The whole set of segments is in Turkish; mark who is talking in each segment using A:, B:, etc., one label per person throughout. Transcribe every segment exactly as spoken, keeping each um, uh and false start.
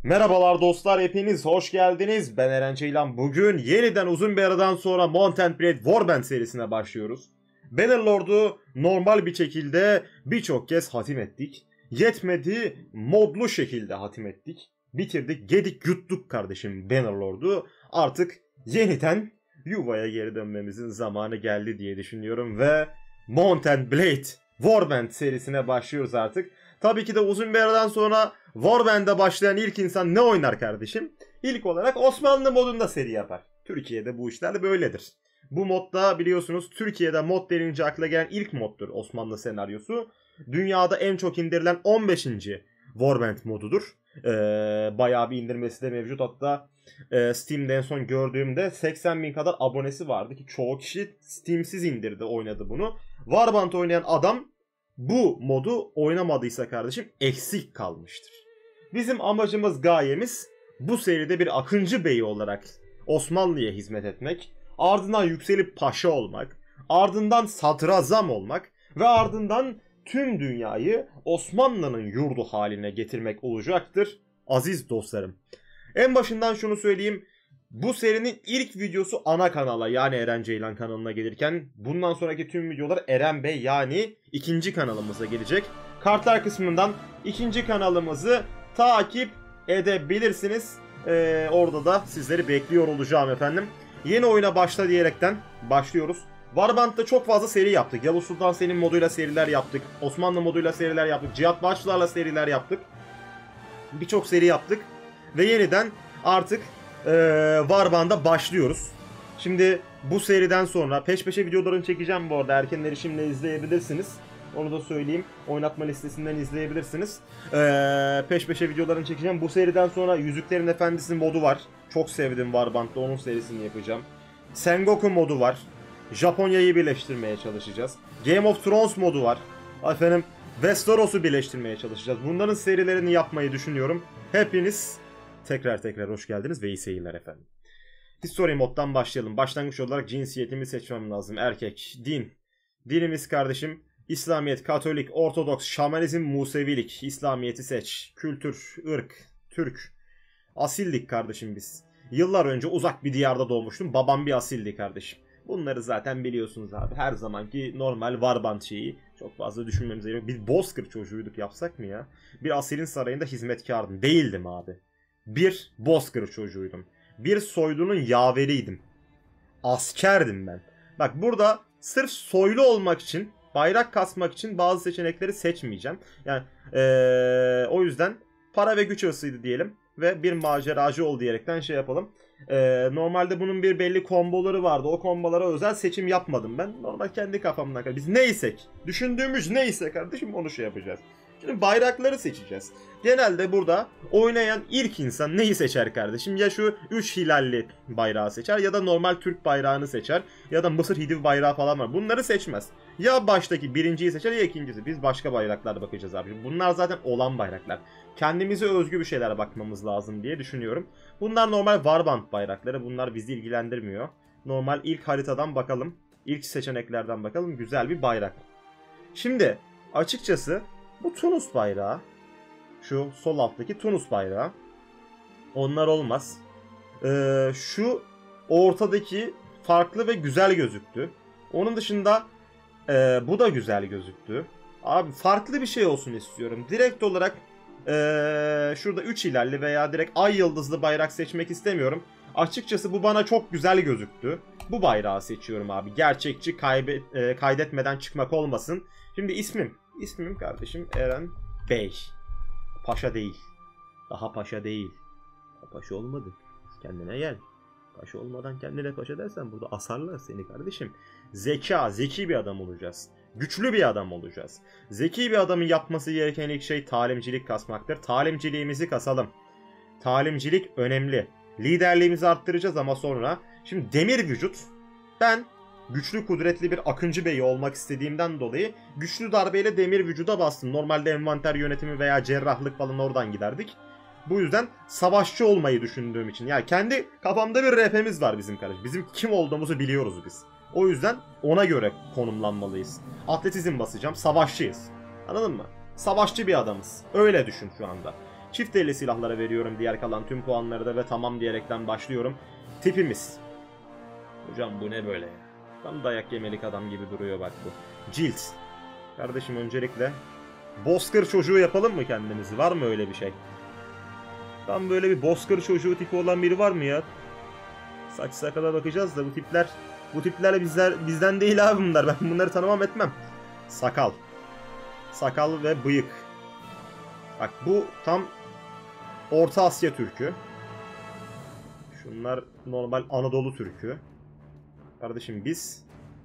A: Merhabalar dostlar, hepiniz hoş geldiniz. Ben Eren Ceylan. Bugün yeniden uzun bir aradan sonra Mount and Blade Warband serisine başlıyoruz. Bannerlord'u normal bir şekilde birçok kez hatim ettik. Yetmedi, modlu şekilde hatim ettik. Bitirdik, yedik, yuttuk kardeşim Bannerlord'u. Artık yeniden yuvaya geri dönmemizin zamanı geldi diye düşünüyorum ve Mount and Blade Warband serisine başlıyoruz artık. Tabii ki de uzun bir aradan sonra Warband'e başlayan ilk insan ne oynar kardeşim? İlk olarak Osmanlı modunda seri yapar. Türkiye'de bu işler böyledir. Bu modda biliyorsunuz Türkiye'de mod denince akla gelen ilk moddur Osmanlı senaryosu. Dünyada en çok indirilen on beşinci Warband modudur. Ee, bayağı bir indirmesi de mevcut. Hatta e, Steam'de en son gördüğümde seksen bin kadar abonesi vardı ki çoğu kişi Steam'siz indirdi, oynadı bunu. Warband oynayan adam bu modu oynamadıysa kardeşim eksik kalmıştır. Bizim amacımız, gayemiz bu seride bir Akıncı Bey olarak Osmanlı'ya hizmet etmek, ardından yükselip paşa olmak, ardından sadrazam olmak ve ardından tüm dünyayı Osmanlı'nın yurdu haline getirmek olacaktır aziz dostlarım. En başından şunu söyleyeyim. Bu serinin ilk videosu ana kanala yani Eren Ceylan kanalına gelirken bundan sonraki tüm videolar Eren Bey yani ikinci kanalımıza gelecek. Kartlar kısmından ikinci kanalımızı takip edebilirsiniz. Ee, orada da sizleri bekliyor olacağım efendim. Yeni oyuna başla diyerekten başlıyoruz. Warband'da çok fazla seri yaptık. Yavuz Sultan Selim moduyla seriler yaptık. Osmanlı moduyla seriler yaptık. Cihat Başlar'la seriler yaptık. Birçok seri yaptık. Ve yeniden artık Ee, Warband'a başlıyoruz. Şimdi bu seriden sonra peş peşe videolarını çekeceğim bu arada. Erken erişimle izleyebilirsiniz. Onu da söyleyeyim. Oynatma listesinden izleyebilirsiniz. Ee, peş peşe videolarını çekeceğim. Bu seriden sonra Yüzüklerin Efendisi modu var. Çok sevdim Warband'da. Onun serisini yapacağım. Sengoku modu var. Japonya'yı birleştirmeye çalışacağız. Game of Thrones modu var. Efendim Westeros'u birleştirmeye çalışacağız. Bunların serilerini yapmayı düşünüyorum. Hepiniz tekrar tekrar hoş geldiniz ve iyi seyirler efendim. History moddan başlayalım. Başlangıç olarak cinsiyetimi seçmem lazım. Erkek, din. Dinimiz kardeşim İslamiyet, Katolik, Ortodoks, Şamanizm, Musevilik. İslamiyet'i seç. Kültür, ırk, Türk. Asildik kardeşim biz. Yıllar önce uzak bir diyarda doğmuştum. Babam bir asildi kardeşim. Bunları zaten biliyorsunuz abi. Her zamanki normal Warband şeyi. Çok fazla düşünmemize gerek yok. Biz Bozkır çocuğuyduk, yapsak mı ya? Bir asilin sarayında hizmetkardım. Değildim abi. Bir Bozkır çocuğuydum. Bir soylunun yaveriydim. Askerdim ben. Bak burada sırf soylu olmak için, bayrak kasmak için bazı seçenekleri seçmeyeceğim. Yani ee, o yüzden para ve güç hırsıydı diyelim. Ve bir maceracı ol diyerekten şey yapalım. Ee, normalde bunun bir belli komboları vardı. O kombolara özel seçim yapmadım ben. Normal kendi kafamdan. Biz neysek, düşündüğümüz neyse kardeşim onu şey yapacağız. Şimdi bayrakları seçeceğiz. Genelde burada oynayan ilk insan neyi seçer kardeşim? Ya şu üç hilalli bayrağı seçer ya da normal Türk bayrağını seçer. Ya da Mısır Hidiv bayrağı falan var. Bunları seçmez. Ya baştaki birinciyi seçer ya ikincisi. Biz başka bayraklara bakacağız abi. Bunlar zaten olan bayraklar. Kendimize özgü bir şeylere bakmamız lazım diye düşünüyorum. Bunlar normal Warband bayrakları. Bunlar bizi ilgilendirmiyor. Normal ilk haritadan bakalım. İlk seçeneklerden bakalım. Güzel bir bayrak. Şimdi açıkçası bu Tunus bayrağı, şu sol alttaki Tunus bayrağı, onlar olmaz. Ee, şu ortadaki farklı ve güzel gözüktü. Onun dışında e, bu da güzel gözüktü. Abi farklı bir şey olsun istiyorum. Direkt olarak e, şurada üç hilalli veya direkt ay yıldızlı bayrak seçmek istemiyorum. Açıkçası bu bana çok güzel gözüktü. Bu bayrağı seçiyorum abi. Gerçekçi, kaybe, e, kaydetmeden çıkmak olmasın. Şimdi ismim. İsmim kardeşim Eren Bey. Paşa değil. Daha paşa değil. Paşa olmadı. Kendine gel. Paşa olmadan kendine paşa dersen burada asarlar seni kardeşim. Zeka, zeki bir adam olacağız. Güçlü bir adam olacağız. Zeki bir adamın yapması gereken ilk şey talimcilik kasmaktır. Talimciliğimizi kasalım. Talimcilik önemli. Liderliğimizi arttıracağız ama sonra. Şimdi demir vücut. Ben güçlü kudretli bir Akıncı Bey olmak istediğimden dolayı güçlü darbeyle demir vücuda bastım. Normalde envanter yönetimi veya cerrahlık falan oradan giderdik. Bu yüzden savaşçı olmayı düşündüğüm için. Yani kendi kafamda bir rehberimiz var bizim kardeşim. Bizim kim olduğumuzu biliyoruz biz. O yüzden ona göre konumlanmalıyız. Atletizm basacağım. Savaşçıyız. Anladın mı? Savaşçı bir adamız. Öyle düşün şu anda. Çift elli silahlara veriyorum diğer kalan tüm puanları da ve tamam diyerekten başlıyorum. Tipimiz. Hocam bu ne böyle ya? Tam dayak yemelik adam gibi duruyor bak bu. Cilt. Kardeşim öncelikle bozkır çocuğu yapalım mı kendimizi? Var mı öyle bir şey? Tam böyle bir bozkır çocuğu tipi olan biri var mı ya? Saç sakala bakacağız da bu tipler bu tipler bizler bizden değil abi bunlar. Ben bunları tanımam etmem. Sakal. Sakal ve bıyık. Bak bu tam Orta Asya Türkü. Şunlar normal Anadolu Türkü. Kardeşim biz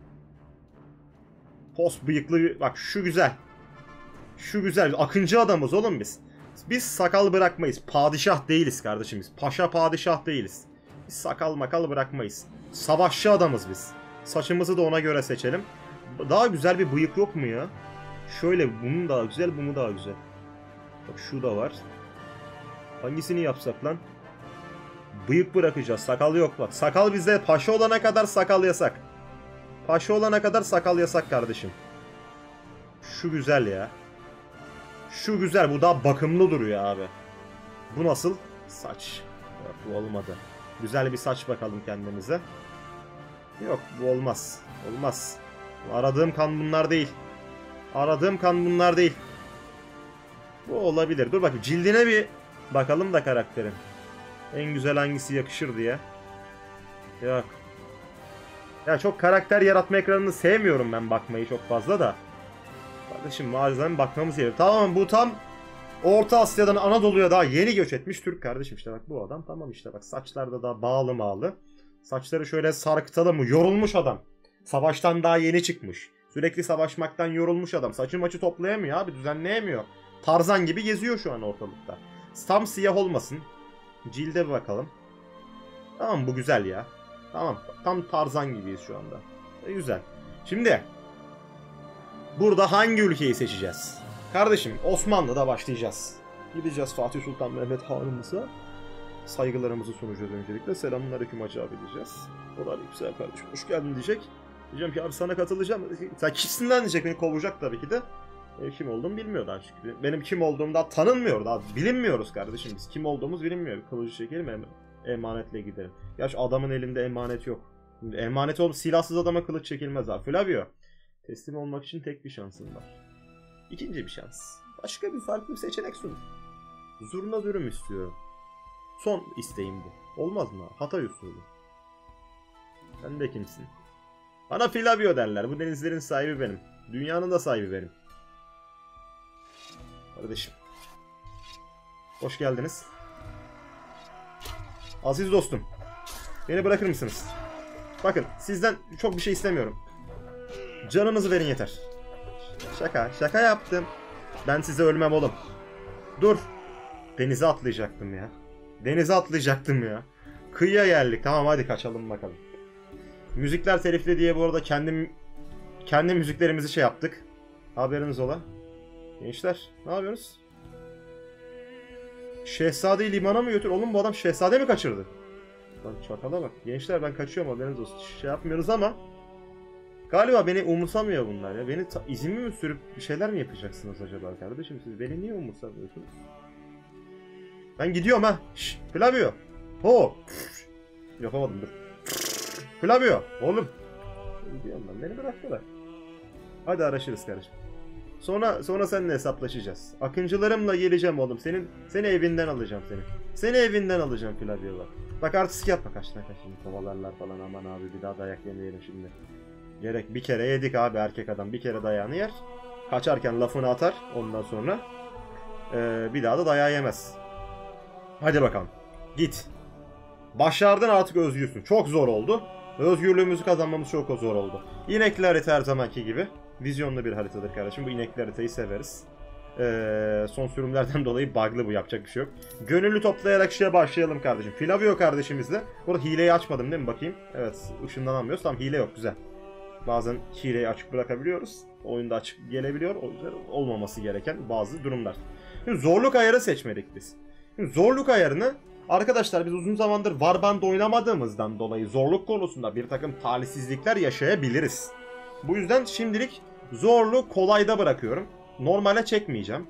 A: post bıyıklı, bak şu güzel. Şu güzel. Akıncı adamız oğlum biz. Biz sakal bırakmayız. Padişah değiliz kardeşim biz. Paşa padişah değiliz. Biz sakal makal bırakmayız. Savaşçı adamız biz. Saçımızı da ona göre seçelim. Daha güzel bir bıyık yok mu ya? Şöyle, bunun daha güzel, bunu daha güzel. Bak şu da var. Hangisini yapsak lan? Bıyık bırakacağız. Sakal yok bak. Sakal bizde, paşa olana kadar sakal yasak. Paşa olana kadar sakal yasak kardeşim. Şu güzel ya. Şu güzel. Bu daha bakımlı duruyor abi. Bu nasıl? Saç. Yok, bu olmadı. Güzel bir saç bakalım kendimize. Yok, bu olmaz. Olmaz. Aradığım kan bunlar değil. Aradığım kan bunlar değil. Bu olabilir. Dur bak, cildine bir bakalım da karakterin. En güzel hangisi yakışır diye. Yok. Ya çok karakter yaratma ekranını sevmiyorum ben, bakmayı çok fazla da. Kardeşim mağazadan bakmamız gerekiyor. Tamam, bu tam Orta Asya'dan Anadolu'ya daha yeni göç etmiş Türk kardeşim. İşte bak bu adam tamam, işte bak saçlar da daha bağlı mağlı. Saçları şöyle sarkıtalım mı? Yorulmuş adam. Savaştan daha yeni çıkmış. Sürekli savaşmaktan yorulmuş adam. Saçı maçı toplayamıyor abi, düzenleyemiyor. Tarzan gibi geziyor şu an ortalıkta. Tam siyah olmasın. Cilde bir bakalım. Tamam, bu güzel ya. Tamam, tam Tarzan gibiyiz şu anda. E, güzel. Şimdi burada hangi ülkeyi seçeceğiz? Kardeşim Osmanlı'da başlayacağız. Gideceğiz Fatih Sultan Mehmet Hanımıza. Saygılarımızı sunacağız öncelikle. Selamünaleyküm hacı abi diyeceğiz. O da güzel kardeşim, hoş geldin diyecek. Diyeceğim ki abi sana katılacağım. Sen kimsin diyecek, beni kovacak tabii ki de. E, kim olduğumu bilmiyor daha çünkü. Benim kim olduğum daha tanınmıyor, daha bilinmiyoruz kardeşim biz. Kim olduğumuz bilinmiyor. Kılıcı çekelim, em emanetle gidelim. Gerçi adamın elinde emanet yok. Şimdi emanet olup silahsız adama kılıç çekilmez abi. Flavio, teslim olmak için tek bir şansın var. İkinci bir şans. Başka bir farklı bir seçenek sun. Zurna dürüm istiyorum. Son isteğim bu. Olmaz mı? Hatay usulü. Sen de kimsin? Bana Flavio derler. Bu denizlerin sahibi benim. Dünyanın da sahibi benim. Kardeşim. Hoş geldiniz. Aziz dostum. Beni bırakır mısınız? Bakın, sizden çok bir şey istemiyorum. Canınızı verin yeter. Şaka. Şaka yaptım. Ben size ölmem oğlum. Dur. Denize atlayacaktım ya. Denize atlayacaktım ya. Kıyıya geldik. Tamam, hadi kaçalım bakalım. Müzikler telifli diye bu arada kendim kendi müziklerimizi şey yaptık. Haberiniz ola. Gençler ne yapıyorsunuz? Şehzadeyi limana mı götür? Oğlum bu adam şehzade mi kaçırdı? Lan çakala bak. Gençler ben kaçıyorum, haberiniz olsun. Şey yapmıyoruz ama galiba beni umursamıyor bunlar ya. Beni izin mi sürüp bir şeyler mi yapacaksınız acaba kardeşim? Siz beni niye umursamıyorsunuz? Ben gidiyorum ha. Şşş Flavio. Ho. Yapamadım dur. Flavio. Oğlum. Gidiyorum ben. Beni bıraktılar. Hadi araşırız kardeşim. Sonra sonra seninle hesaplaşacağız. Akıncılarımla geleceğim oğlum. Senin seni evinden alacağım seni. Seni evinden alacağım Flavio bak. Bak artistik yapma, kaçına kaçın. Kovalarlar falan, aman abi bir daha dayak yemeyelim şimdi. Gerek bir kere yedik abi, erkek adam bir kere dayağını yer. Kaçarken lafını atar ondan sonra. Ee, bir daha da dayağı yemez. Hadi bakalım. Git. Başardın, artık özgürsün. Çok zor oldu. Özgürlüğümüzü kazanmamız çok zor oldu. İnekli harita her zamanki gibi. Vizyonlu bir haritadır kardeşim. Bu inekli haritayı severiz. Ee, son sürümlerden dolayı bug'lı bu, yapacak bir şey yok. Gönüllü toplayarak şeye başlayalım kardeşim. Flavio kardeşimizle. Burada hileyi açmadım değil mi? Bakayım. Evet, ışınlanamıyoruz. Tamam, hile yok. Güzel. Bazen hileyi açık bırakabiliyoruz. Oyunda açık gelebiliyor. O yüzden olmaması gereken bazı durumlar. Şimdi zorluk ayarı seçmedik biz. Şimdi zorluk ayarını arkadaşlar biz uzun zamandır Warband oynamadığımızdan dolayı zorluk konusunda bir takım talihsizlikler yaşayabiliriz. Bu yüzden şimdilik zorluğu kolayda bırakıyorum. Normale çekmeyeceğim.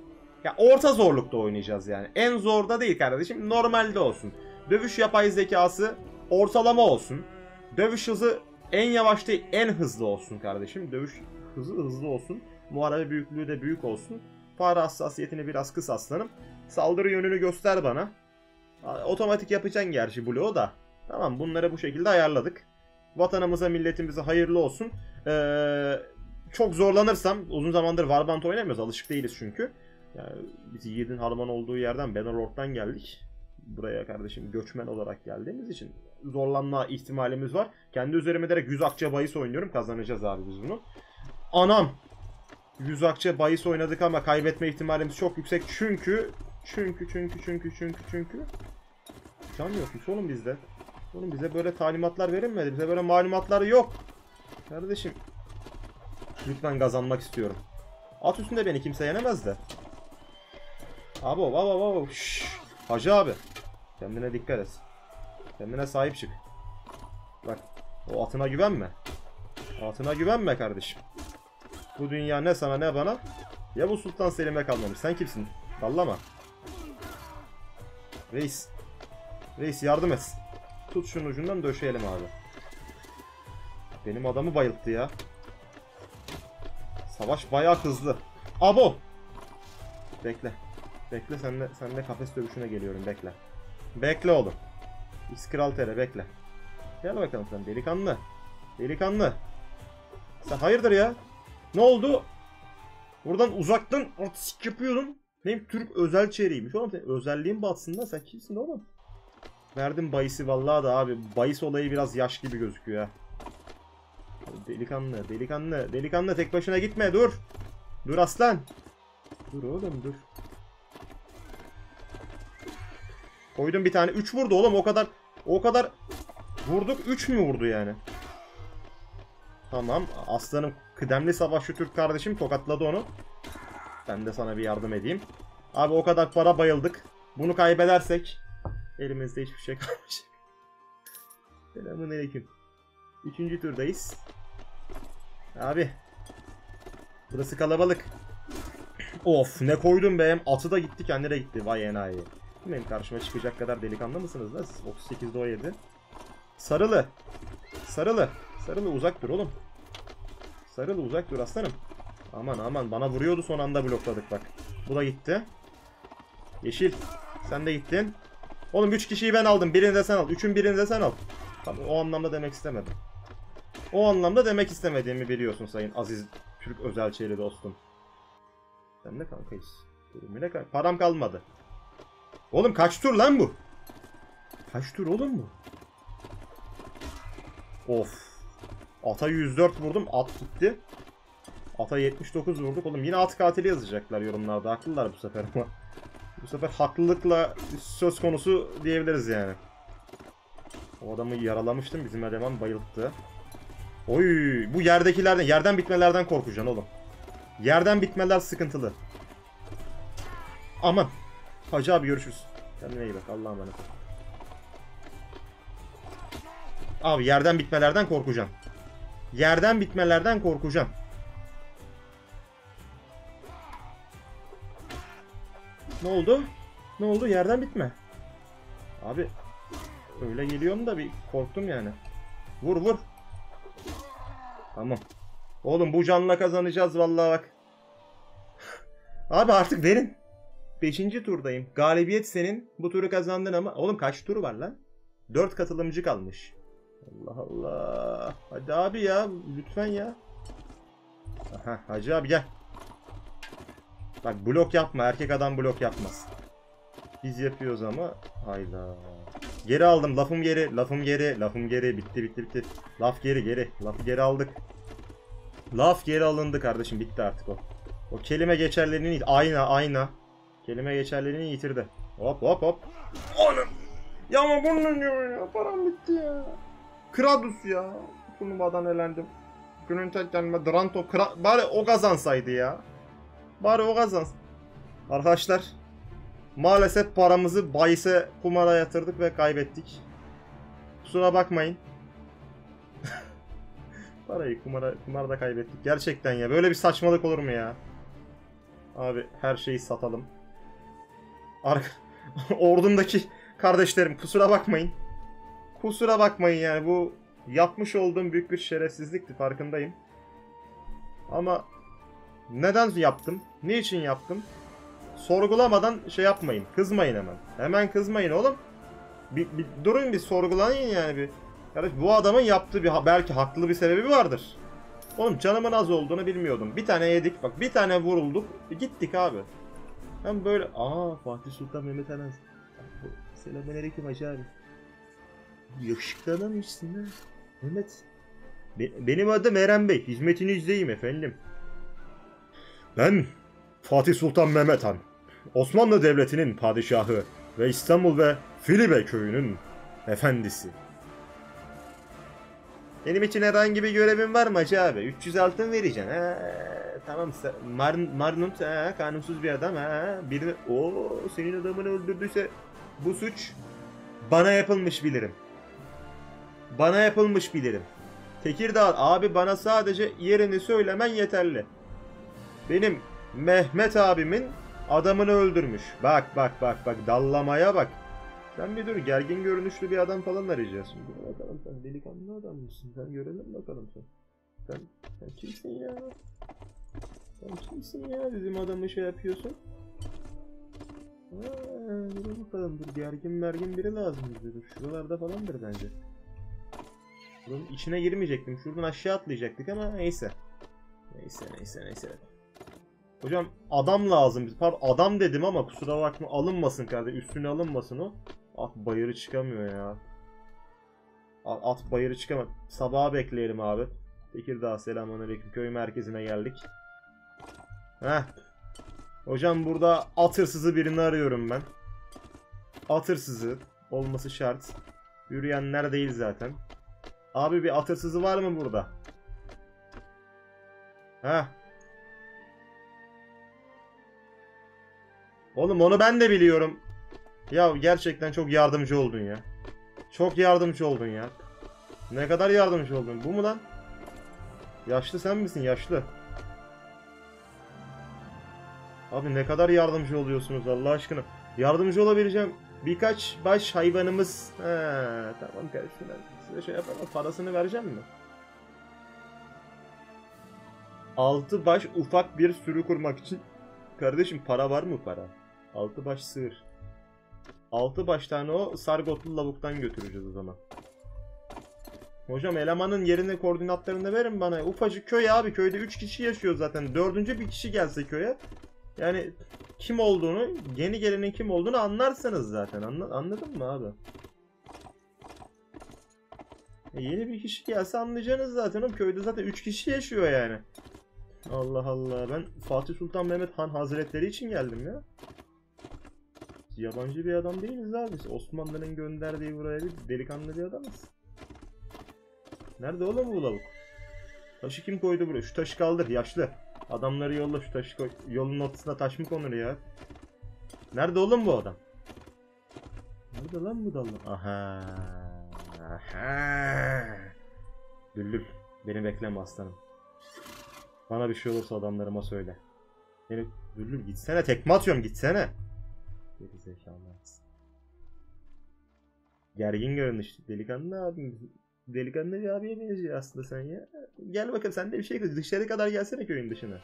A: Ya orta zorlukta oynayacağız yani. En zorda değil kardeşim. Normalde olsun. Dövüş yapay zekası ortalama olsun. Dövüş hızı en yavaş değil, en hızlı olsun kardeşim. Dövüş hızı hızlı olsun. Muharebe büyüklüğü de büyük olsun. Fare hassasiyetini biraz kıs aslanım. Saldırı yönünü göster bana. Otomatik yapacaksın gerçi bloğu da. Tamam, bunları bu şekilde ayarladık. Vatanımıza, milletimize hayırlı olsun. Ee, çok zorlanırsam, uzun zamandır Warband oynamıyoruz. Alışık değiliz çünkü. Yani biz Yiğit'in harman olduğu yerden, Bannerlord'dan geldik. Buraya kardeşim göçmen olarak geldiğimiz için zorlanma ihtimalimiz var. Kendi üzerime direkt yüz akçe bahis oynuyorum. Kazanacağız abi biz bunu. Anam! yüz akçe bahis oynadık ama kaybetme ihtimalimiz çok yüksek. Çünkü çünkü çünkü çünkü çünkü çünkü can yokmuş oğlum bizde. Oğlum bize böyle talimatlar verilmedi. Bize böyle malumatlar yok. Kardeşim lütfen kazanmak istiyorum. At üstünde beni kimse yenemez de. Abi o baba baba. Hacı abi. Kendine dikkat et. Kendine sahip çık. Bak, o atına güvenme. Atına güvenme kardeşim. Bu dünya ne sana ne bana. Ya bu Sultan Selim'e kalmamış. Sen kimsin? Dallama. Reis. Reis yardım et. Tut şunun ucundan döşeyelim abi. Benim adamı bayılttı ya. Savaş bayağı hızlı. Abo. Bekle. Bekle, senle, senle kafes dövüşüne geliyorum, bekle. Bekle oğlum. İskral bekle. Gel bakalım sen delikanlı. Delikanlı. Sen hayırdır ya? Ne oldu? Buradan uzaktan artistik yapıyordun. Benim Türk özel çeyreğiymiş oğlum. Senin özelliğin batsın da, sen kimsin oğlum? Verdim bahisi vallahi da abi. Bahis olayı biraz yaş gibi gözüküyor ya. Delikanlı, delikanlı, delikanlı tek başına gitme, dur. Dur aslan. Dur oğlum dur. Koydum bir tane. üç vurdu oğlum, o kadar. O kadar vurduk, üç mü vurdu yani? Tamam, aslanım kıdemli savaşçı Türk kardeşim tokatladı onu. Ben de sana bir yardım edeyim. Abi o kadar para bayıldık. Bunu kaybedersek elimizde hiçbir şey kalmayacak. Selamünaleyküm. Üçüncü turdayız. Abi. Burası kalabalık. Of ne koydum be. Atı da gitti, kendine gitti. Vay enayi. Benim karşıma çıkacak kadar delikanlı mısınız lan siz? otuz sekizde o yedi. Sarılı. Sarılı. Sarılı uzak dur oğlum. Sarılı uzak dur aslanım. Aman aman, bana vuruyordu, son anda blokladık bak. Bu da gitti. Yeşil. Sen de gittin. Oğlum üç kişiyi ben aldım. Birini de sen al. üçün birini de sen al. Tabii o anlamda demek istemedim. O anlamda demek istemediğimi biliyorsun sayın aziz Türk özelçeli dostum. Sen de kankayız. Param kalmadı. Oğlum kaç tur lan bu? Kaç tur oğlum bu? Of. Ata yüz dört vurdum. At gitti. Ata yetmiş dokuz vurduk. Oğlum yine at katili yazacaklar yorumlarda. Haklılar bu sefer ama. Bu sefer haklılıkla söz konusu diyebiliriz yani. O adamı yaralamıştım. Bizim eleman bayılttı. Oy, bu yerdekilerden, yerden bitmelerden korkacaksın oğlum. Yerden bitmeler sıkıntılı. Aman. Hacı abi görüşürüz. Kendine iyi bak. Allah'a emanet. Abi yerden bitmelerden korkacaksın. Yerden bitmelerden korkacaksın. Ne oldu? Ne oldu? Yerden bitme. Abi öyle geliyorum da bir korktum yani. Vur vur. Tamam. Oğlum bu canla kazanacağız vallahi bak. Abi artık verin. beşinci turdayım. Galibiyet senin. Bu turu kazandın ama. Oğlum kaç turu var lan? dört katılımcı kalmış. Allah Allah. Hadi abi ya. Lütfen ya. Aha, Hacı abi gel. Bak blok yapma. Erkek adam blok yapmaz. Biz yapıyoruz ama. Hayda. Geri aldım. Lafım geri. Lafım geri. Lafım geri. Bitti bitti bitti. Laf geri geri. Lafı geri aldık. Laf geri alındı kardeşim. Bitti artık o. O kelime geçerlerini ayna ayna. Kelime geçerlerini yitirdi. Hop hop hop. Oğlum. Ya ama bunun ya. Param bitti ya. Kradus ya. Turnuvadan elendim. Günün tek denme Dranto Kra... Bari o kazansaydı ya. Bari o kazansın. Arkadaşlar. Maalesef paramızı bahise, kumara yatırdık ve kaybettik. Kusura bakmayın. Parayı kumara, kumarda kaybettik. Gerçekten ya. Böyle bir saçmalık olur mu ya? Abi her şeyi satalım. Arka... Ordumdaki kardeşlerim kusura bakmayın. Kusura bakmayın yani bu yapmış olduğum büyük bir şerefsizlikti, farkındayım. Ama neden yaptım? Niçin yaptım? Sorgulamadan şey yapmayın. Kızmayın hemen. Hemen kızmayın oğlum. Bir, bir durun, bir sorgulayın yani bir. Kardeş, bu adamın yaptığı bir belki haklı bir sebebi vardır. Oğlum canımın az olduğunu bilmiyordum. Bir tane yedik bak, bir tane vurulduk. Gittik abi. Hem böyle aa Fatih Sultan Mehmet Han. Selamünaleyküm hacı abi. Yakışıklı adammışsın ha. Mehmet. Be benim adım Eren Bey. Hizmetinizdeyim efendim. Ben Fatih Sultan Mehmet Han. Osmanlı Devleti'nin padişahı ve İstanbul ve Filibe köyünün efendisi. Benim için herhangi bir görevin var mı hacı abi? üç yüz altın vereceksin. Ha, tamam. Mar Marnut ha, kanunsuz bir adam ha. Birini o senin adamını öldürdüyse bu suç bana yapılmış bilirim. Bana yapılmış bilirim. Tekirdağ abi, bana sadece yerini söylemen yeterli. Benim Mehmet abimin adamını öldürmüş. Bak bak bak bak, dallamaya bak. Sen bir dur, gergin görünüşlü bir adam falan arayacağız şimdi. Bakalım sen delikanlı adam mısın? Sen görelim bakalım sen. Sen, sen kimsin ya? Sen kimsin ya? Bizim adamı şey yapıyorsun. Haa, dur bakalım, dur gergin mergin biri lazım bize. Dur şuralarda falandır bence. Bunun içine girmeyecektim. Şuradan aşağı atlayacaktık ama neyse. Neyse neyse neyse. Hocam adam lazım. Pardon adam dedim ama kusura bakma, alınmasın kardeşim. Üstüne alınmasın o. At bayırı çıkamıyor ya. At bayırı çıkamıyor. Sabaha bekleyelim abi. Tekirdağ, selamünaleyküm. Köy merkezine geldik. Heh. Hocam burada at hırsızı birini arıyorum ben. At hırsızı olması şart. Yürüyenler değil zaten. Abi bir at hırsızı var mı burada? Heh. Oğlum onu ben de biliyorum. Ya gerçekten çok yardımcı oldun ya. Çok yardımcı oldun ya. Ne kadar yardımcı oldun. Bu mu lan? Yaşlı sen misin? Yaşlı. Abi ne kadar yardımcı oluyorsunuz Allah aşkına. Yardımcı olabileceğim birkaç baş hayvanımız. He, tamam kardeşim. Size şey yapalım. Parasını vereceğim mi? Altı baş ufak bir sürü kurmak için. Kardeşim para var mı para? Altı baş sığır. Altı baş tane o sargotlu lavuktan götüreceğiz o zaman. Hocam elemanın yerini, koordinatlarını da verin bana. Ufacık köy abi, köyde üç kişi yaşıyor zaten. Dördüncü bir kişi gelse köye. Yani kim olduğunu, yeni gelenin kim olduğunu anlarsınız zaten. Anla, anladın mı abi? E yeni bir kişi gelse anlayacaksınız zaten. O köyde zaten üç kişi yaşıyor yani. Allah Allah, ben Fatih Sultan Mehmet Han Hazretleri için geldim ya. Yabancı bir adam değiliz abi. Osmanlı'nın gönderdiği buraya bir delikanlı bir adamız. Nerede oğlum bu lavuk? Taşı kim koydu buraya? Şu taşı kaldır yaşlı. Adamları yolla, şu taşı koy. Yolun ortasına taş mı konur ya? Nerede oğlum bu adam? Nerede lan bu dallı? Aha. Aha. Düllül, beni bekleme aslanım. Bana bir şey olursa adamlarıma söyle. Beni Düllül, gitsene, tekme atıyorum, gitsene. Geri zekalı. Gergin görünüş. Delikanlı abim. Delikanlı bir abiye benziyor aslında sen ya. Gel bakalım, sen de bir şey kız. Dışarı kadar gelsene köyün dışına.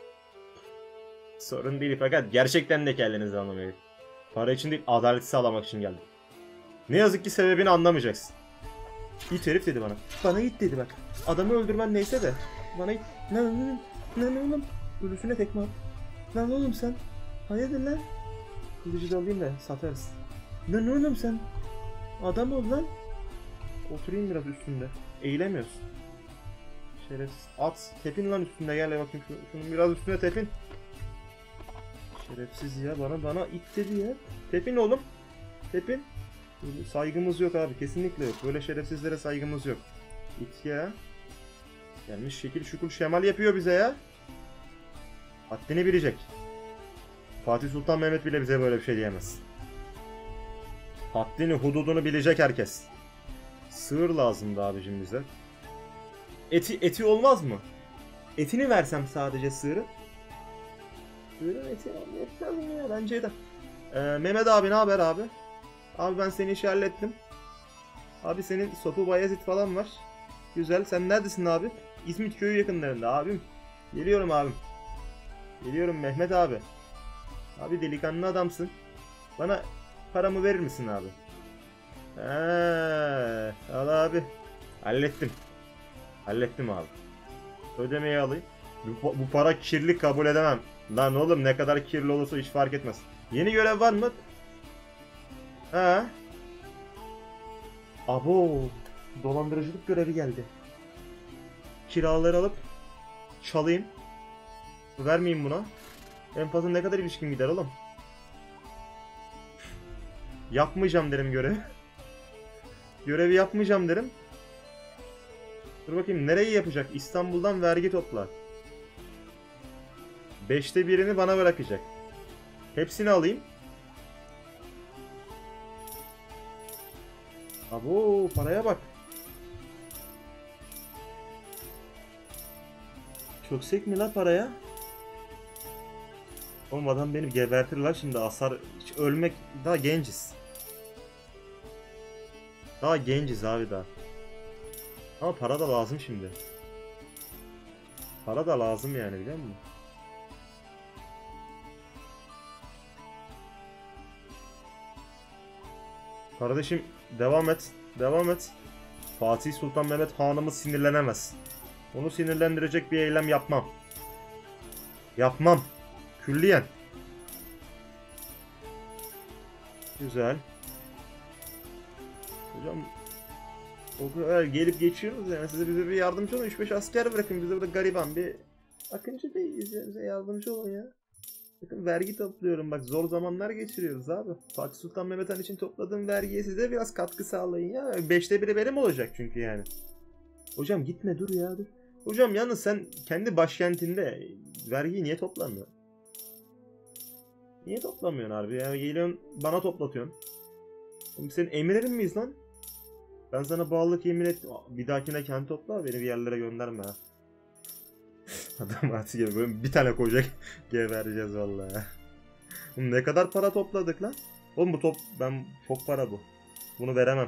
A: Sorun değil fakat gerçekten de kendinizi anlamayın. Para için değil, adaleti sağlamak için geldim. Ne yazık ki sebebini anlamayacaksın. İt herif dedi bana. Bana it dedi bak. Adamı öldürmen neyse de. Bana it. Lan oğlum. Lan oğlum. Ölüsüne tekme at. Lan oğlum sen. Hayırdır lan? Kılıcı da alayım da satarız. Lan oğlum sen. Adam ol lan. Oturayım biraz üstünde. Eğilemiyorsun. Şerefsiz. At. Tepin lan üstünde. Gel bakayım. Şunun biraz üstüne tepin. Şerefsiz ya. Bana bana it dedi ya. Tepin oğlum. Tepin. Saygımız yok abi. Kesinlikle yok. Böyle şerefsizlere saygımız yok. İt ya. Gelmiş şekil şukul şemal yapıyor bize ya. Haddini bilecek. Fatih Sultan Mehmet bile bize böyle bir şey diyemez. Haddini hududunu bilecek herkes. Sığır lazımdı abicim bize. Eti, eti olmaz mı? Etini versem sadece sığırı. Öyle mi? Yetmez mi ya? Bence de. Ee, Mehmet abi ne haber abi? Abi ben seni işi hallettim. Abi senin Sofu Bayezid falan var. Güzel. Sen neredesin abi? İzmit köyü yakınlarında abim. Geliyorum abim. Geliyorum Mehmet abi. Abi delikanlı adamsın. Bana paramı verir misin abi? Eee, al abi. Hallettim. Hallettim abi. Ödemeyi alayım. Bu, bu para kirli, kabul edemem. Lan oğlum ne kadar kirli olursa hiç fark etmez. Yeni görev var mı? He. Abo. Dolandırıcılık görevi geldi. Kiraları alıp çalayım. Vermeyeyim buna. En fazla ne kadar ilişkin gider oğlum? Yapmayacağım derim görevi. Görevi yapmayacağım derim. Dur bakayım nereyi yapacak? İstanbul'dan vergi topla. Beşte birini bana bırakacak. Hepsini alayım. Abo paraya bak. Çöksek mi la paraya? Oğlum adam beni gebertirler şimdi, asar. Hiç ölmek, daha genciz. Daha genciz abi daha. Ama para da lazım şimdi. Para da lazım yani, biliyor musun? Kardeşim devam et. Devam et. Fatih Sultan Mehmet Hanımız sinirlenemez. Onu sinirlendirecek bir eylem yapmam. Yapmam. Külliyen. Güzel. Hocam o kadar gelip geçiyoruz yani, size bize bir yardımcı olun, üç beş asker bırakın, bize burada gariban bir akıncı değiliz ya, bize yardımcı olun ya. Bakın vergi topluyorum, bak zor zamanlar geçiriyoruz abi. Fatih Sultan Mehmet Han için topladığım vergiye size biraz katkı sağlayın ya. Beşte biri benim olacak çünkü yani. Hocam gitme, dur ya dur. Hocam yalnız sen kendi başkentinde vergiyi niye toplamıyorsun? Niye toplamıyorsun harbi ya? Geliyorsun bana toplatıyorsun. Oğlum senin emirlerin miyiz lan? Ben sana bağlılık yemin ettim. Bir dahakine kendi topla, beni bir yerlere gönderme ha. Adam artık böyle bir tane koyacak. Gebereceğiz vallahi. Oğlum ne kadar para topladık lan? Oğlum bu top, ben çok para bu. Bunu veremem.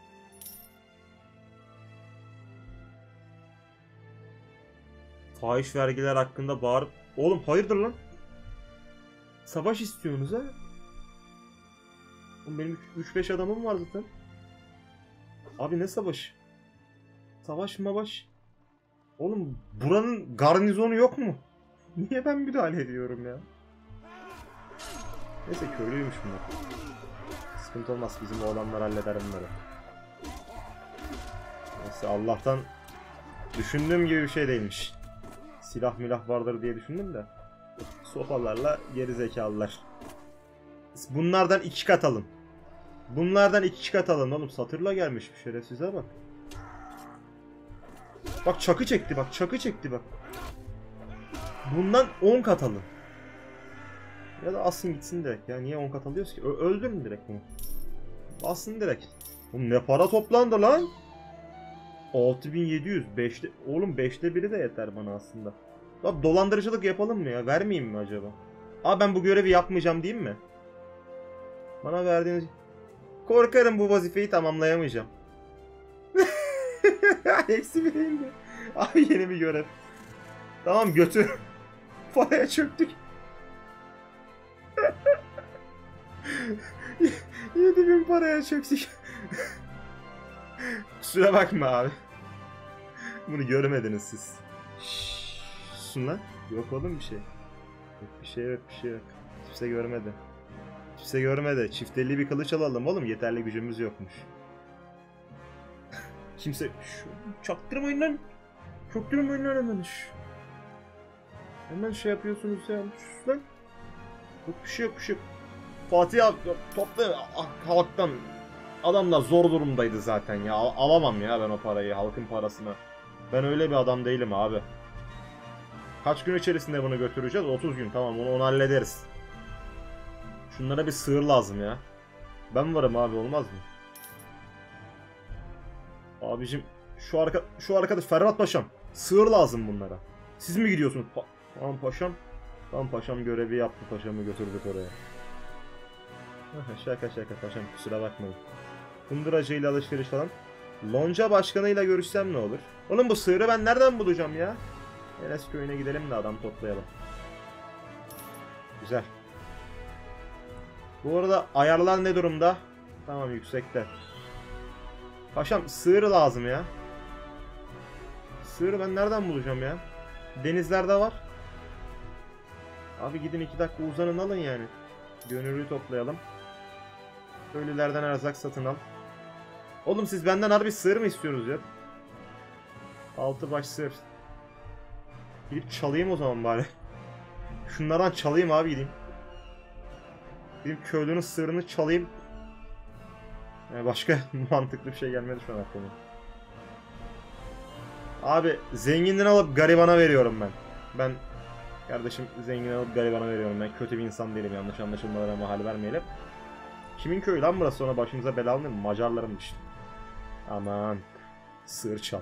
A: Fahiş vergiler hakkında bağırıp... Oğlum hayırdır lan? Savaş istiyorsunuz ha? Oğlum benim üç beş adamım var zaten. Abi ne savaş? Savaş mavaş. Oğlum buranın garnizonu yok mu? Niye ben müdahale ediyorum ya? Neyse köylüymüş bunlar. Sıkıntı olmaz, bizim oğlanlar halleder bunları. Neyse Allah'tan düşündüğüm gibi bir şey değilmiş. Silah milah vardır diye düşündüm de. Sopalarla geri zekalılar. Bunlardan iki kat alın. Bunlardan iki kat alın oğlum, satırla gelmiş bir şerefsize bak. Bak çakı çekti, bak çakı çekti bak. Bundan on kat alın. Ya da asın gitsin direkt ya, niye on kat alıyoruz ki? Ö öldürün direkt bunu. Asın direkt. Oğlum ne para toplandı lan? altı bin yedi yüz. beşte oğlum beşte biri de yeter bana aslında. Abi dolandırıcılık yapalım mı ya? Vermeyeyim mi acaba? Abi ben bu görevi yapmayacağım diyeyim mi? Bana verdiğiniz... Korkarım bu vazifeyi tamamlayamayacağım. Eksi bireyim de. Abi yeni bir görev. Tamam götür. Paraya çöktük. yedi bin paraya çöktük. Kusura bakma abi. Bunu görmediniz siz. Şşş, susun lan. Yok oğlum bir şey. Yok bir şey yok bir şey yok. Kimse görmedi. Kimse görmedi. Çifteli bir kılıç alalım oğlum. Yeterli gücümüz yokmuş. Kimse... Şu, çaktırmayın lan. Çaktırmayın lan hemen. Şş. Hemen şey yapıyorsunuz ya. Şş lan. Yok bir şey yok bir şey yok. Fatih abi topla halktan. Adamlar zor durumdaydı zaten ya. Al alamam ya ben o parayı, halkın parasını. Ben öyle bir adam değilim abi. Kaç gün içerisinde bunu götüreceğiz? otuz gün, tamam onu, onu hallederiz. Şunlara bir sığır lazım ya. Ben varım abi, olmaz mı? Abicim şu arka şu arkadaş Ferhat Paşam. Sığır lazım bunlara. Siz mi gidiyorsunuz? Pa tamam paşam. Tam paşam görevi yaptı, paşamı götürdük oraya. Şaka şaka paşam, kusura bakmayın. Kunduracıyla alışveriş falan. Lonca başkanıyla görüşsem ne olur? Oğlum bu sığırı ben nereden bulacağım ya? Enes köyüne gidelim de adam toplayalım. Güzel. Bu arada ayarlar ne durumda? Tamam, yüksekte. Paşam sığır lazım ya. Sığırı ben nereden bulacağım ya? Denizlerde var. Abi gidin iki dakika uzanın alın yani. Gönüllü toplayalım. Köylülerden erzak satın al. Oğlum siz benden harbi sığır mı istiyorsunuz ya? Altı baş sığır. Gidip çalayım o zaman bari. Şunlardan çalayım abi, gideyim. Gidip köylünün sığırını çalayım. Yani başka mantıklı bir şey gelmedi şu an aklıma. Abi zenginden alıp garibana veriyorum ben. Ben kardeşim zengin alıp garibana veriyorum. Ben kötü bir insan değilim, yanlış anlaşılmalara mahal vermeyelim. Kimin köyü lan burası, sonra başımıza bela almayalım mı? Macarlarınmış. Aman. Sığır çal.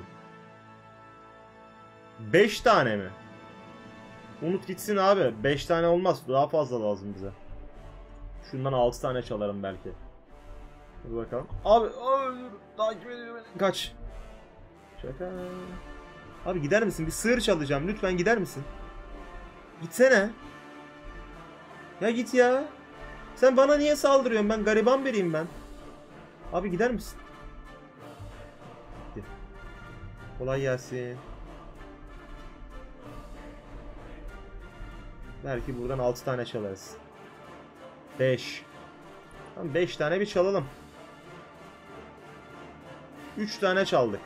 A: beş tane mi? Unut gitsin abi. beş tane olmaz. Daha fazla lazım bize. Şundan altı tane çalarım belki. Dur bakalım. Abi, abi dur. Takip ediyor beni. Kaç. Şaka. Abi gider misin? Bir sığır çalacağım. Lütfen gider misin? Gitsene. Ya git ya. Sen bana niye saldırıyorsun? Ben gariban biriyim ben. Abi gider misin? Gitti. Kolay gelsin. Belki buradan altı tane çalarız. beş. Tamam, beş tane bir çalalım. üç tane çaldık.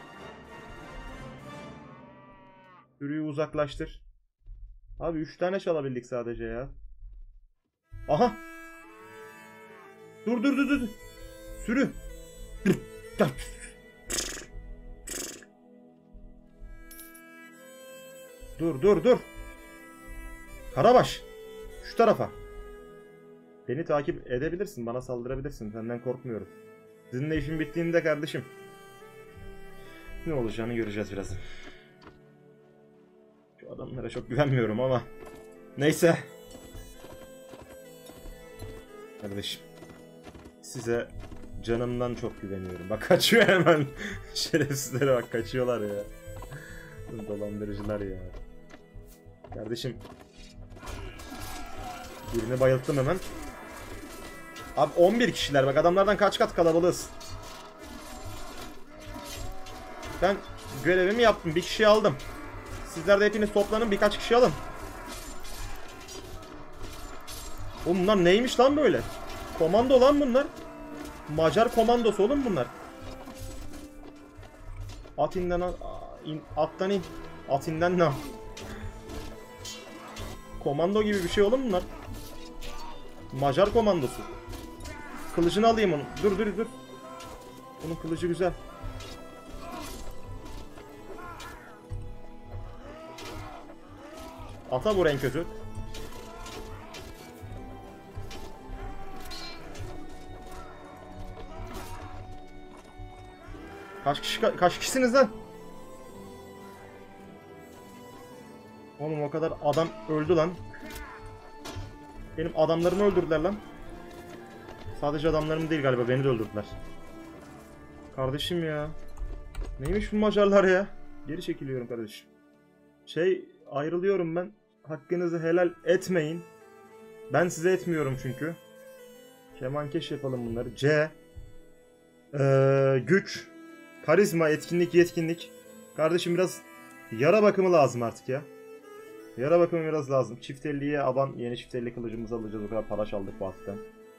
A: Sürüyü uzaklaştır. Abi üç tane çalabildik sadece ya. Aha. Dur dur dur dur. Sürü. Dur dur dur. Karabaş. Şu tarafa. Beni takip edebilirsin. Bana saldırabilirsin. Senden korkmuyorum. Sizinle işin bittiğinde kardeşim, ne olacağını göreceğiz birazdan. Şu adamlara çok güvenmiyorum ama. Neyse. Kardeşim. Size canımdan çok güveniyorum. Bak kaçıyor hemen. Şerefsizlere bak, kaçıyorlar ya. Dolandırıcılar ya. Kardeşim. Birini bayılttım hemen. Abi on bir kişiler, bak adamlardan kaç kat kalabalığız. Ben görevimi yaptım, bir kişiyi aldım. Sizler de hepiniz toplanın, birkaç kişi alın. Oğlum bunlar neymiş lan böyle? Komando lan bunlar. Macar komandosu oğlum bunlar. At inden at, in, attan in. At inden ne? Komando gibi bir şey oğlum bunlar. Macar komandosu. Kılıcını alayım onu. Dur dur dur. Onun kılıcı güzel. Ata vur en kötü. Kaç kişi ka kaç kişisiniz lan? Oğlum o kadar adam öldü lan. Benim adamlarımı öldürdüler lan. Sadece adamlarım değil galiba, beni de öldürdüler. Kardeşim ya. Neymiş bu Macarlar ya? Geri çekiliyorum kardeşim. Şey, ayrılıyorum ben. Hakkınızı helal etmeyin. Ben size etmiyorum çünkü. Kemankeş yapalım bunları. C. Ee, güç. Karizma, etkinlik, yetkinlik. Kardeşim biraz yara bakımı lazım artık ya. Yara bakımı biraz lazım. Çift elliye aban, yeni çift elli kılıcımızı alacağız. O kadar para çaldık bu hafiften.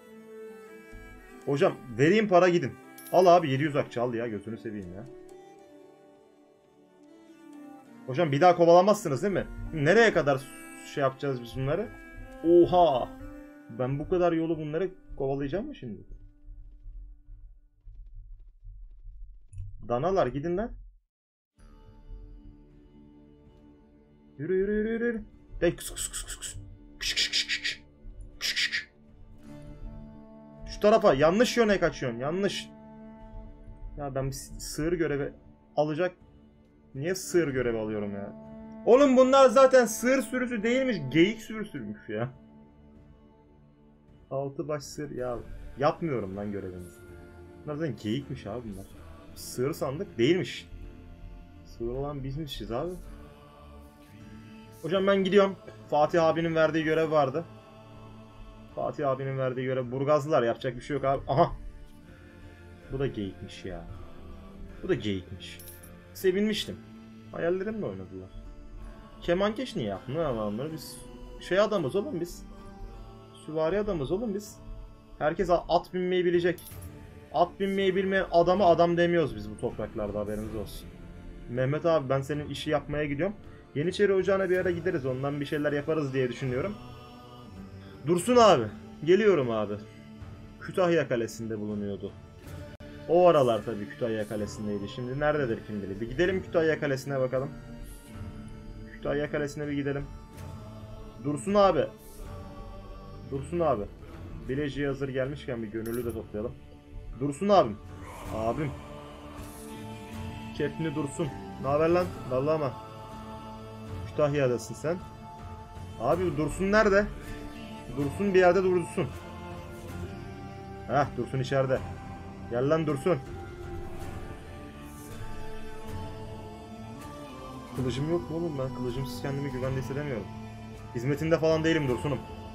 A: Hocam vereyim para, gidin. Al abi, yedi yüz akçe al ya, gözünü seveyim ya. Hocam bir daha kovalamazsınız değil mi? Nereye kadar şey yapacağız biz bunları? Oha! Ben bu kadar yolu bunları kovalayacağım mı şimdi? Danalar gidin lan. Yürü yürü yürü yürü. Dey kıs kıs kıs kıs. Kış kış kış kış. Kış kış kış. Şu tarafa yanlış yöne kaçıyorsun, yanlış. Ya ben bir sığır görevi alacak. Niye sığır görevi alıyorum ya? Oğlum bunlar zaten sığır sürüsü değilmiş. Geyik sürüsüymüş ya. Altı baş sığır ya. Yapmıyorum lan görevimizi. Bunlar zaten geyikmiş abi bunlar. Sığır sandık değilmiş. Sığır olan bizmişiz abi. Hocam ben gidiyorum. Fatih abinin verdiği görev vardı. Fatih abinin verdiği görev. Burgazlılar, yapacak bir şey yok abi. Aha. Bu da geyikmiş ya. Bu da geyikmiş. Sevinmiştim. Hayallerimle oynadılar. Kemankeş niye yaptın lan adamları? Biz şey adamız oğlum biz. Süvari adamız oğlum biz. Herkes at binmeyi bilecek. At binmeyi bilmeyen adama adam demiyoruz biz bu topraklarda, haberiniz olsun. Mehmet abi ben senin işi yapmaya gidiyorum. Yeniçeri Ocağı'na bir ara gideriz, ondan bir şeyler yaparız diye düşünüyorum. Dursun abi. Geliyorum abi. Kütahya Kalesi'nde bulunuyordu. O aralar tabii Kütahya Kalesi'ndeydi. Şimdi nerededir kim bilir. Bir gidelim Kütahya Kalesi'ne bakalım. Kütahya Kalesi'ne bir gidelim. Dursun abi. Dursun abi. Bileciği hazır gelmişken bir gönüllü de toplayalım. Dursun abim. Abim. Kepni Dursun. Ne haber lan? Vallahi ama. Kütahya'dasın sen. Abi Dursun nerede? Dursun bir yerde Dursun. Heh, Dursun içeride. Gel lan Dursun. Kılıcım yok mu oğlum, ben kılıcımsız kendimi güvende hissedemiyorum. Hizmetinde falan değilim Dursun'um.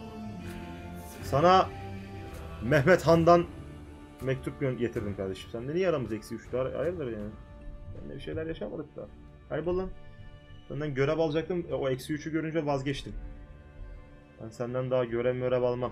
A: Sana Mehmet Han'dan mektup getirdim kardeşim. Sen de niye aramız eksi üçte hayırdır yani? Seninle bir şeyler yaşamadık da. Kaybol lan. Senden görev alacaktım, o eksi üçü görünce vazgeçtim. Ben senden daha görev görev almam.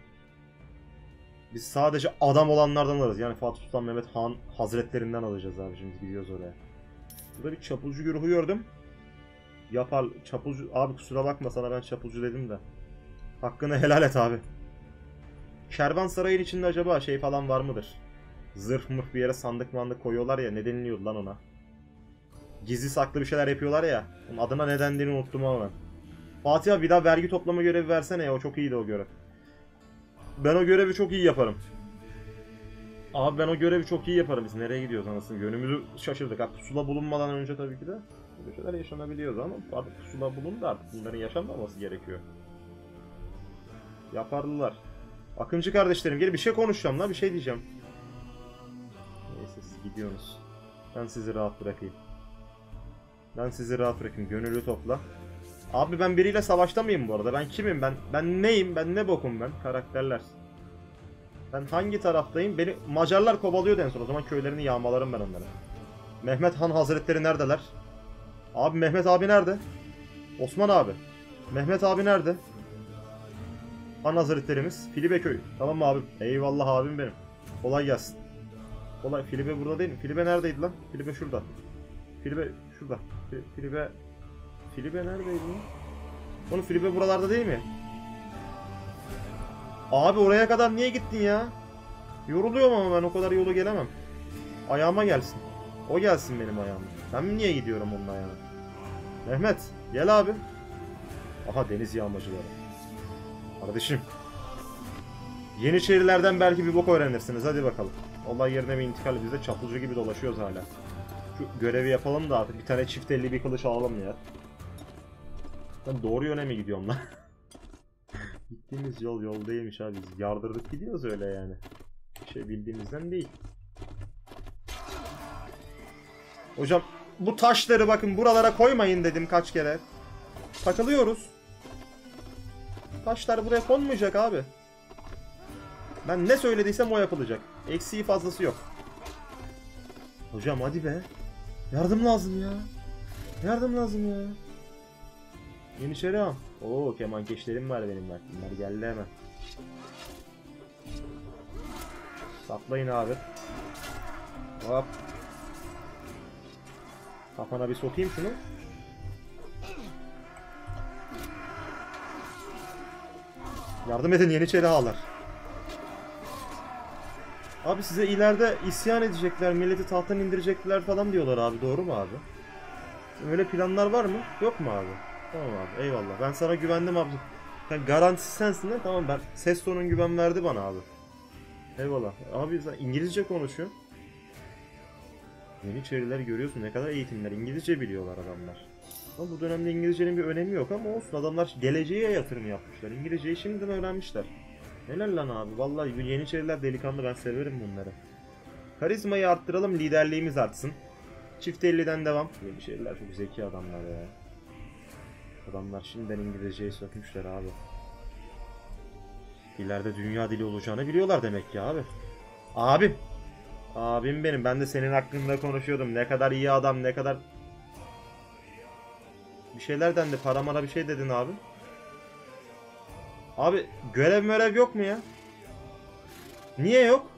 A: Biz sadece adam olanlardan alırız. Yani Fatih Sultan Mehmet Han Hazretlerinden alacağız abi, şimdi gidiyoruz oraya. Burada bir çapulcu güruhu gördüm. Yapar çapulcu abi, kusura bakma sana ben çapulcu dedim de. Hakkını helal et abi. Kervansarayın içinde acaba şey falan var mıdır? Zırh mırh bir yere sandık mandık koyuyorlar ya, ne deniliyordu lan ona? Gizli saklı bir şeyler yapıyorlar ya. Onun adına ne dendiğini unuttum ama ben. Fatih abi bir daha vergi toplama görevi versene ya, o çok iyiydi o görev. Ben o görevi çok iyi yaparım. Abi ben o görevi çok iyi yaparım. Biz nereye gidiyoruz anasını? Yönümüzü şaşırdık. Artık pusula bulunmadan önce tabii ki de böyle şeyler yaşanabiliyoruz ama artık pusula bulundu, artık bunların yaşanmaması gerekiyor. Yapardılar. Akıncı kardeşlerim gelin, bir şey konuşacağım lan, bir şey diyeceğim. Neyse siz gidiyorsunuz. Ben sizi rahat bırakayım. Ben sizi rahat bırakayım. Gönüllü topla. Abi ben biriyle savaşta mıyım bu arada? Ben kimim? Ben ben neyim? Ben ne bokum ben? Karakterler. Ben hangi taraftayım? Beni Macarlar kovalıyordu en son. O zaman köylerini yağmalarım ben onlara. Mehmet Han Hazretleri neredeler? Abi Mehmet abi nerede? Osman abi. Mehmet abi nerede? Han Hazretlerimiz. Filibe köyü. Tamam mı abim? Eyvallah abim benim. Kolay gelsin. Kolay. Filibe burada değil mi? Filibe neredeydi lan? Filibe şurada. Filibe şurada. Filibe... Filibe neredeydi lan? Oğlum Filibe buralarda değil mi? Abi oraya kadar niye gittin ya? Yoruluyorum ama ben o kadar yolu gelemem. Ayağıma gelsin. O gelsin benim ayağıma. Ben niye gidiyorum onun ayağına? Mehmet gel abi. Aha deniz yağmacıları. Kardeşim. Yeniçerilerden belki bir bok öğrenirsiniz, hadi bakalım. Olay yerine bir intikal, biz de çapulcu gibi dolaşıyoruz hala. Şu görevi yapalım da artık bir tane çift elli bir kılıç alalım ya. Ben doğru yöne mi gidiyorum lan? Gittiğimiz yol yol değilmiş abi, biz yardırdık gidiyoruz öyle yani. Bir şey bildiğimizden değil. Hocam bu taşları bakın buralara koymayın dedim kaç kere. Takılıyoruz. Taşlar buraya konmayacak abi. Ben ne söylediysem o yapılacak. Eksiği fazlası yok. Hocam hadi be. Yardım lazım ya. Yardım lazım ya. Yeniçeri ağam. Oo kemankeşlerim var benim bak. Bunlar geldi hemen. Saplayın abi. Hop. Kafana bir sokayım şunu. Yardım edin Yeniçeri ağalar. Abi size ileride isyan edecekler, milleti tahttan indirecekler falan diyorlar abi, doğru mu abi? Öyle planlar var mı? Yok mu abi? Tamam abi eyvallah, ben sana güvendim abi. Sen garantisi sensin de tamam, ben ses tonun güven verdi bana abi. Eyvallah. Abi sen İngilizce konuşuyorsun. Yeniçeriler görüyorsun ne kadar eğitimler, İngilizce biliyorlar adamlar. Ama bu dönemde İngilizcenin bir önemi yok ama olsun, adamlar geleceğe yatırım yapmışlar. İngilizceyi şimdiden öğrenmişler. Helal lan abi, vallahi bu Yeniçeriler delikanlı, ben severim bunları. Karizmayı arttıralım, liderliğimiz artsın. Çift elliden devam. Yeniçeriler çok zeki adamlar ya. Adamlar şimdiden İngilizceyi sökmüşler abi. İleride dünya dili olacağını biliyorlar demek ki abi. Abim. Abim benim. Ben de senin hakkında konuşuyordum. Ne kadar iyi adam, ne kadar... Bir şeyler dendi. Para mara bir şey dedin abi. Abi görev mörev yok mu ya? Niye yok?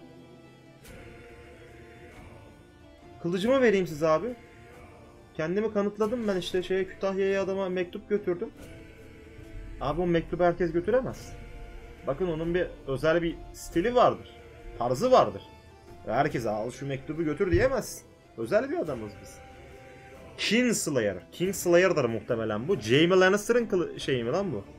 A: Kılıcımı vereyim size abi. Kendimi kanıtladım ben işte, şeye, Kütahya'ya adama mektup götürdüm. Abi o mektubu herkes götüremez. Bakın onun bir özel bir stili vardır. Tarzı vardır. Ve herkese al şu mektubu götür diyemez. Özel bir adamız biz. Kingslayer. Kingslayer'dır muhtemelen bu. Jaime Lannister'ın şeyi mi lan bu?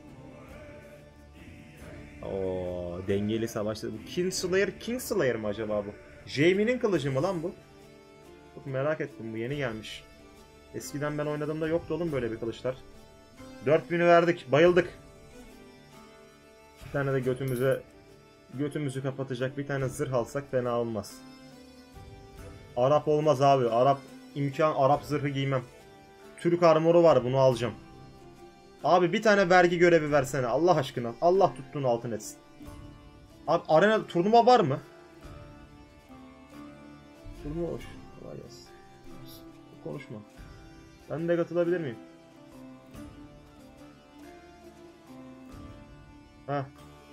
A: Oo, dengeli savaşta. Bu Kingslayer, Kingslayer mi acaba bu? Jaime'nin kılıcı mı lan bu? Çok merak ettim, bu yeni gelmiş. Eskiden ben oynadığımda yoktu oğlum böyle bir kılıçlar. dört bin'i verdik, bayıldık. Bir tane de götümüze götümüzü kapatacak bir tane zırh alsak fena olmaz. Arap olmaz abi. Arap imkan, Arap zırhı giymem. Türk armoru var, bunu alacağım. Abi bir tane vergi görevi versene Allah aşkına. Allah tuttuğunu altın etsin. Abi arena turnuva var mı? Turnuva hoş. Kolay gelsin. Konuşma. Ben de katılabilir miyim? Ha.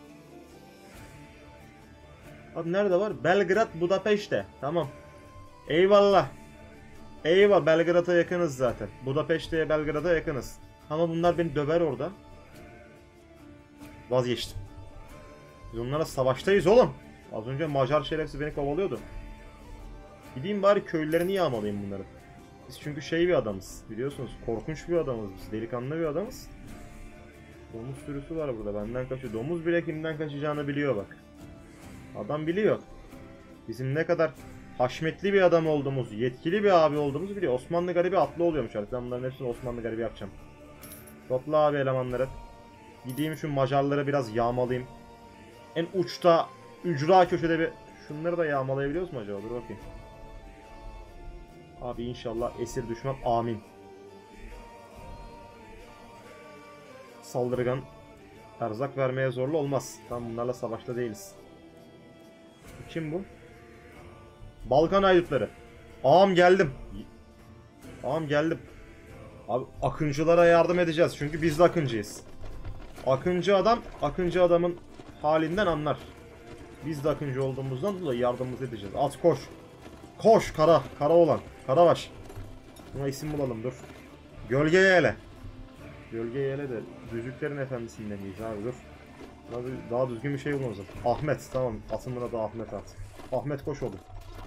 A: Abi nerede var? Belgrad, Budapeşte. Tamam. Eyvallah. Eyvallah, Belgrad'a yakınız zaten. Budapeşte'ye, Belgrad'a yakınız. Ama bunlar beni döver orada. Vazgeçtim. Biz onlara savaştayız oğlum. Az önce Macar şerefsiz beni kovalıyordu. Gideyim bari köylülerini yağmalayayım bunları. Biz çünkü şey bir adamız. Biliyorsunuz, korkunç bir adamız biz. Delikanlı bir adamız. Domuz sürüsü var burada, benden kaçıyor. Domuz bile kimden kaçacağını biliyor bak. Adam biliyor. Bizim ne kadar haşmetli bir adam olduğumuz, yetkili bir abi olduğumuzu biliyor. Osmanlı garibi atlı oluyormuş artık. Ben bunların hepsini Osmanlı garibi yapacağım. Topla abi elemanları. Gideyim şu Macarları biraz yağmalayayım. En uçta, ücra köşede bir... Şunları da yağmalayabiliyoruz mu acaba? Dur bakayım. Abi inşallah esir düşmem. Amin. Saldırgan. Erzak vermeye zorlu olmaz. Tam bunlarla savaşta değiliz. Kim bu? Balkan haydutları. Ağam geldim. Ağam geldim. Abi akıncılara yardım edeceğiz. Çünkü biz de akıncıyız. Akıncı adam, akıncı adamın halinden anlar. Biz de akıncı olduğumuzdan dolayı yardımımızı edeceğiz. At koş. Koş kara. Kara olan. Karabaş. Buna isim bulalım dur. Gölge Yele. Gölge Yele de Düzüklerin Efendisi'nden miyiz abi dur. Daha, daha düzgün bir şey bulmamız lazım. Ahmet, tamam. Atımına da Ahmet at. Ahmet koş oğlum.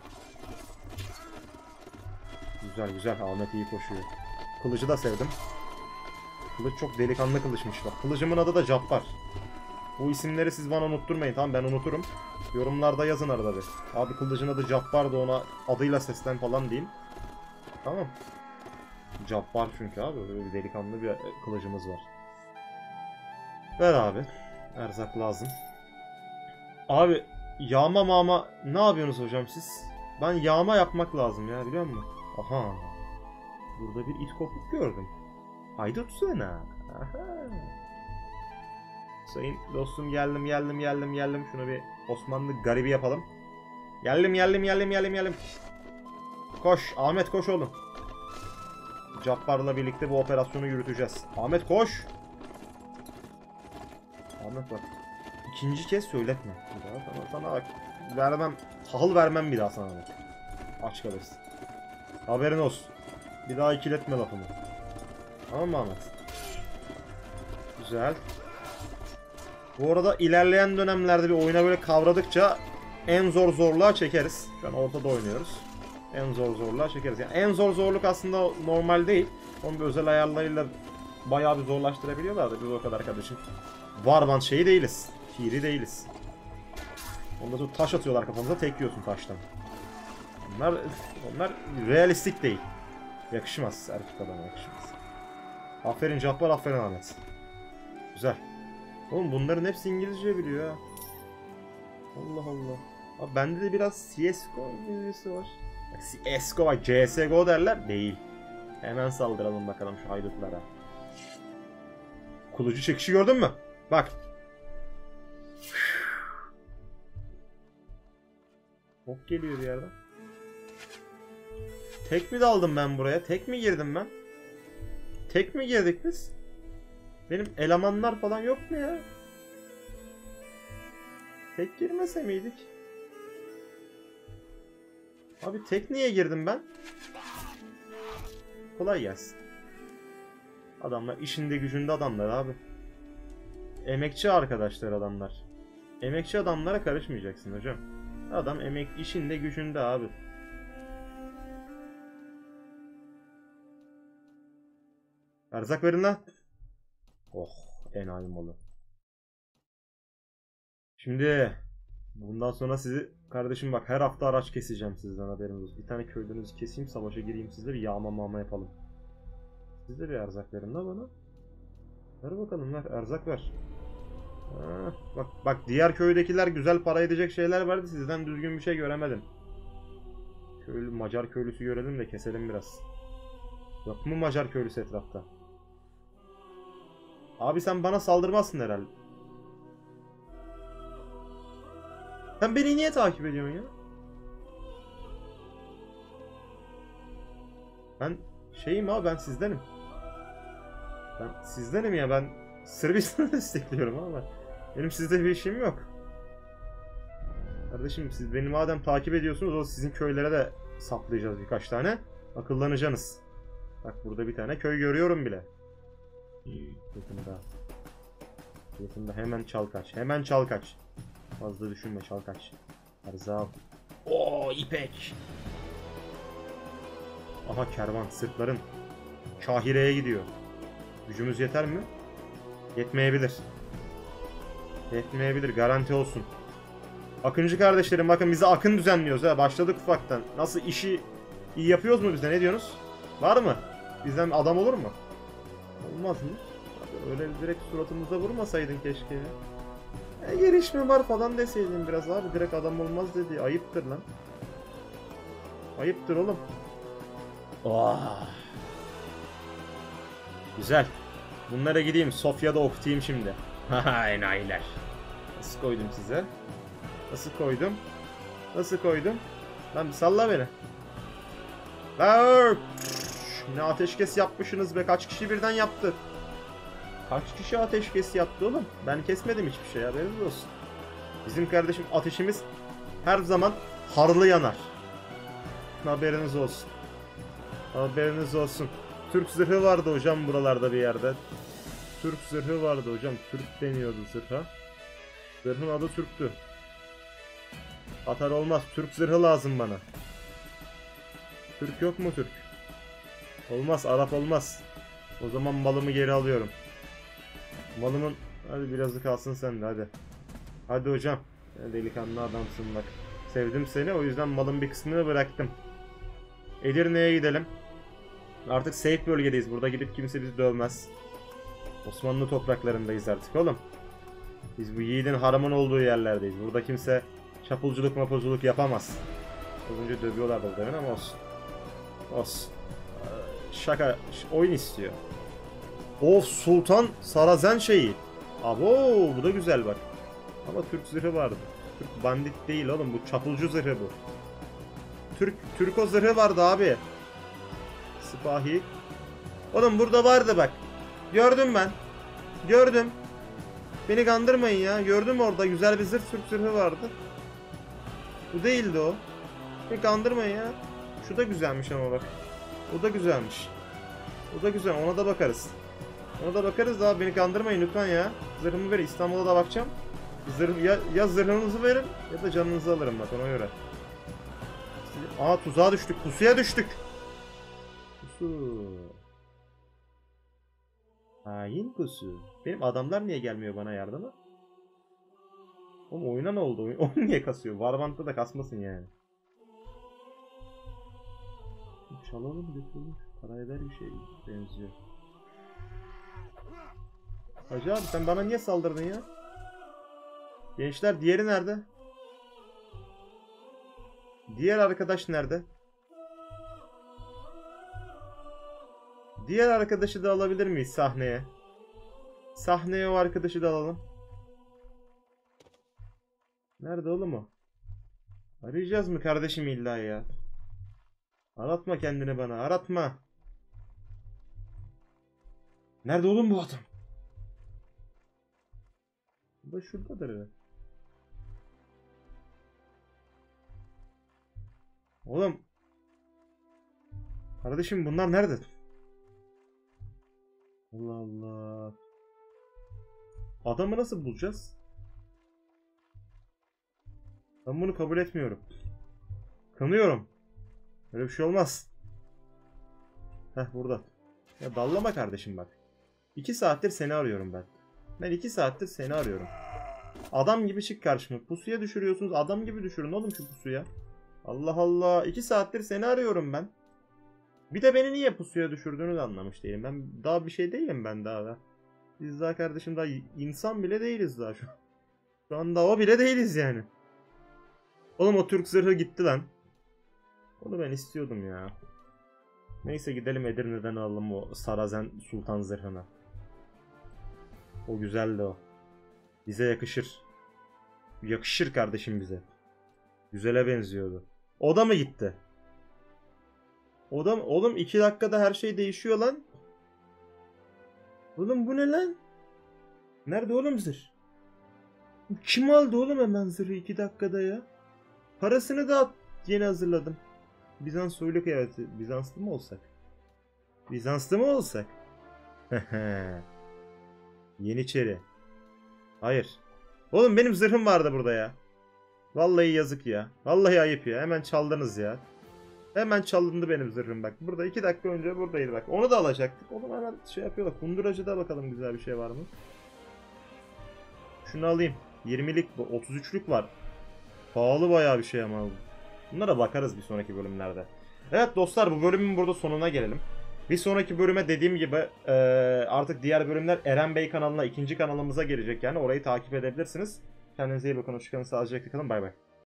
A: Güzel güzel, Ahmet iyi koşuyor. Kılıcı da sevdim. Kılıç çok delikanlı kılıçmış bak. Kılıcımın adı da Cabbar. Bu isimleri siz bana unutturmayın, tamam, ben unuturum. Yorumlarda yazın arada bir. Abi kılıcın adı Cabbar da ona adıyla seslen falan diyeyim. Tamam. Cabbar çünkü abi böyle bir delikanlı bir kılıcımız var. Ver abi. Erzak lazım. Abi yağma mama ne yapıyorsunuz hocam siz? Ben yağma yapmak lazım ya, biliyor musun? Aha. Burada bir it kopuk gördüm. Haydut sana. Aha. Sayın dostum geldim geldim geldim geldim. Şunu bir Osmanlı garibi yapalım. Geldim geldim geldim geldim geldim. Koş Ahmet koş oğlum. Cabbar'la birlikte bu operasyonu yürüteceğiz. Ahmet koş. Ahmet bak. İkinci kez söyletme. Bir daha sana, sana bak. Vermem. Tahıl vermem bir daha sana bak. Aç kalırsın. Haberin olsun. Bir daha ikiletme lafımı. Tamam mı Ahmet? Güzel. Bu arada ilerleyen dönemlerde bir oyuna böyle kavradıkça en zor zorluğa çekeriz. Şu an ortada oynuyoruz. En zor zorluğa çekeriz. Yani en zor zorluk aslında normal değil. Onun bir özel ayarlarıyla bayağı bir zorlaştırabiliyorlar da biz o kadar kardeşim. Warband şeyi değiliz. Hiri değiliz. Ondan sonra taş atıyorlar kafamıza, tek yiyorsun taştan. Onlar, onlar realistik değil. Yakışmaz, erkek adama yakışmaz. Aferin Cabbar, aferin Ahmet. Güzel. Oğlum bunların hepsi İngilizce biliyor ha. Allah Allah. Abi bende de biraz C S G O İngilizcesi var. C S G O var, C S G O derler. Değil. Hemen saldıralım bakalım şu haydutlara. Kulucu çekişi gördün mü? Bak. Ok geliyor bir yerden. Tek mi daldım ben buraya? Tek mi girdim ben? Tek mi girdik biz? Benim elemanlar falan yok mu ya? Tek girmese miydik? Abi tek niye girdim ben? Kolay gelsin. Adamlar işinde gücünde adamlar abi. Emekçi arkadaşlar adamlar. Emekçi adamlara karışmayacaksın hocam. Adam emek işinde gücünde abi. Erzak verin lan. Oh, enayi malı. Şimdi bundan sonra sizi kardeşim bak her hafta araç keseceğim sizden, haberiniz olsun. Bir tane köylünüzü keseyim, savaşa gireyim, sizleri yağma mağma yapalım. Siz de bir erzak verin la bana. Ver bakalım, ver erzak ver. Ha, bak bak diğer köydekiler güzel para edecek şeyler verdi, sizden düzgün bir şey göremedim. Köylü, Macar köylüsü görelim de keselim biraz. Yok mu Macar köylüsü etrafta? Abi sen bana saldırmazsın herhalde. Sen beni niye takip ediyorsun ya? Ben şeyim abi, ben sizdenim. Ben sizdenim ya, ben Sırbistan'ı destekliyorum ama benim sizde bir işim yok. Kardeşim siz beni madem takip ediyorsunuz, o sizin köylere de saplayacağız birkaç tane. Akıllanacaksınız. Bak burada bir tane köy görüyorum bile. Yakında. Yakında hemen çal kaç. Hemen çal kaç. Fazla düşünme, çal kaç. Erzal. Oo ipek. Aha kervan sırtların. Kahire'ye gidiyor. Gücümüz yeter mi? Yetmeyebilir. Yetmeyebilir, garanti olsun. Akıncı kardeşlerim bakın, bize akın düzenliyoruz ha. Başladık ufaktan. Nasıl, işi iyi yapıyoruz mu bizde, ne diyorsunuz? Var mı? Bizden adam olur mu? Olmaz mı? Abi öyle direkt suratımıza vurmasaydın keşke ya. E, gelişme var falan deseydin biraz abi, direkt adam olmaz dedi. Ayıptır lan. Ayıptır oğlum. Oh. Güzel. Bunlara gideyim Sofya'da okutayım şimdi. Haha enayiler. Nasıl koydum size? Nasıl koydum? Nasıl koydum? Lan bir salla beni. Lan! Ne ateşkes yapmışsınız be, kaç kişi birden yaptı? Kaç kişi ateşkes yaptı oğlum? Ben kesmedim hiçbir şey, haberiniz olsun. Bizim kardeşim ateşimiz her zaman harlı yanar. Haberiniz olsun. Haberiniz olsun. Türk zırhı vardı hocam buralarda bir yerde. Türk zırhı vardı hocam. Türk deniyordu zırha. Zırhın adı Türk'tü. Atar olmaz. Türk zırhı lazım bana. Türk yok mu Türk? Olmaz. Arap olmaz. O zaman malımı geri alıyorum. Malımın... Hadi birazı kalsın sende hadi. Hadi hocam. Ya delikanlı adamsın bak. Sevdim seni, o yüzden malın bir kısmını bıraktım. Edirne'ye gidelim. Artık safe bölgedeyiz. Burada gidip kimse bizi dövmez. Osmanlı topraklarındayız artık oğlum. Biz bu yiğidin haramın olduğu yerlerdeyiz. Burada kimse çapulculuk mapulculuk yapamaz. Az önce dövüyorlardı demin ama olsun. Olsun. Şaka. Oyun istiyor. Of, Sultan Sarazen şeyi. Abo bu da güzel bak. Ama Türk zırhı vardı. Türk bandit değil oğlum, bu çapulcu zırhı bu. Türk Türko zırhı vardı abi. Sipahi. Oğlum burada vardı bak. Gördüm ben. Gördüm. Beni kandırmayın ya. Gördüm orada güzel bir zırh, Türk zırhı vardı. Bu değildi o. Beni kandırmayın ya. Şu da güzelmiş ama bak. O da güzelmiş. O da güzel. Ona da bakarız. Ona da bakarız da beni kandırmayın lütfen ya. Zırhımı verin. İstanbul'a da bakacağım. Zırh, ya, ya zırhınızı verin ya da canınızı alırım bak, ona göre. Aa tuzağa düştük. Pusuya düştük. Pusu. Hain pusu. Benim adamlar niye gelmiyor bana yardıma? Oğlum oyuna ne oldu? Oyun, oyun niye kasıyor? Warband'da da kasmasın yani. Çalalım götürelim. Para eder bir şey benziyor. Hacı abi sen bana niye saldırdın ya? Gençler diğeri nerede? Diğer arkadaş nerede? Diğer arkadaşı da alabilir miyiz sahneye? Sahneye o arkadaşı da alalım. Nerede oğlum o? Arayacağız mı kardeşim illa ya? Aratma kendini bana, aratma. Nerede oğlum bu adam? Bu da şuradadır ya. Oğlum. Kardeşim bunlar nerede? Allah Allah. Adamı nasıl bulacağız? Ben bunu kabul etmiyorum. Kanıyorum. Öyle bir şey olmaz. Heh burada. Ya dallama kardeşim bak. İki saattir seni arıyorum ben. Ben iki saattir seni arıyorum. Adam gibi çık karşıma. Pusuya düşürüyorsunuz. Adam gibi düşürün oğlum şu pusuya. Allah Allah. iki saattir seni arıyorum ben. Bir de beni niye pusuya düşürdüğünü de anlamış değilim. Ben daha bir şey değilim ben daha da. Biz daha kardeşim daha insan bile değiliz daha şu. Şu anda o bile değiliz yani. Oğlum o Türk zırhı gitti lan. Onu ben istiyordum ya. Neyse gidelim Edirne'den alalım o Sarazen Sultan zırhını. O güzeldi o. Bize yakışır. Yakışır kardeşim bize. Güzele benziyordu. O da mı gitti? O da mı? Oğlum iki dakikada her şey değişiyor lan. Oğlum bu ne lan? Nerede oğlum zırh? Kim aldı oğlum hemen zırhı iki dakikada ya? Parasını da yeni hazırladım. Bizans soylu kıyafeti. Bizanslı mı olsak? Bizanslı mı olsak? Yeniçeri. Hayır. Oğlum benim zırhım vardı burada ya. Vallahi yazık ya. Vallahi ayıp ya. Hemen çaldınız ya. Hemen çalındı benim zırhım bak. Burada iki dakika önce buradaydı bak. Onu da alacaktık. Onu hemen şey yapıyorlar. Kunduracıda bakalım güzel bir şey var mı? Şunu alayım. yirmilik bu. otuz üçlük var. Pahalı bayağı bir şey ama. Bunlara bakarız bir sonraki bölümlerde. Evet dostlar bu bölümün burada sonuna gelelim. Bir sonraki bölüme dediğim gibi e, artık diğer bölümler Eren Bey kanalına, ikinci kanalımıza gelecek yani. Orayı takip edebilirsiniz. Kendinize iyi bakın. Hoşçakalın. Sağlıcakla kalın. Bay bay.